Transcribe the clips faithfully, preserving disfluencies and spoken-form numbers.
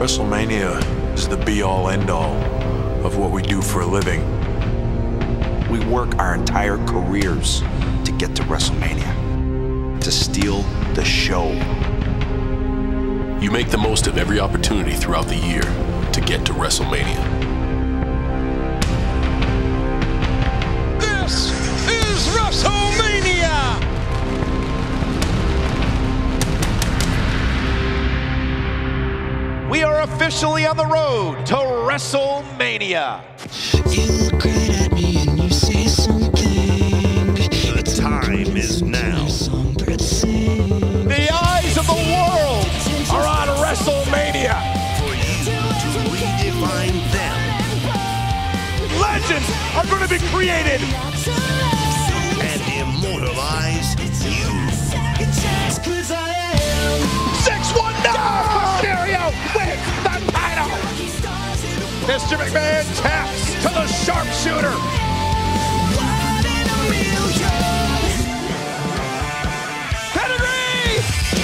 WrestleMania is the be-all, end-all of what we do for a living. We work our entire careers to get to WrestleMania, to steal the show. You make the most of every opportunity throughout the year to get to WrestleMania. This is WrestleMania! We are officially on the road to WrestleMania. You look right at me and you say something. The time is now. The eyes of the world are on WrestleMania. For you to redefine them. Legends are going to be created. And immortalize you. six one nine! Mysterio wins the title! Mister McMahon taps to the sharpshooter. Pedigree!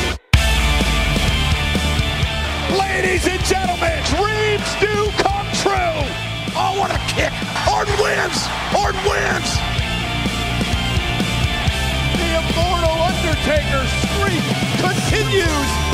Ladies and gentlemen, dreams do come true! Oh, what a kick! Orton wins! Orton wins! The immortal Undertaker streak continues